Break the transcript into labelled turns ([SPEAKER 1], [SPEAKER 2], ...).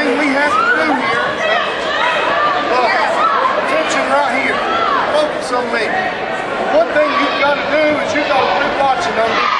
[SPEAKER 1] thing we have to do here, look, attention right here, focus on me. One thing you've got to do is you've got to quit watching them.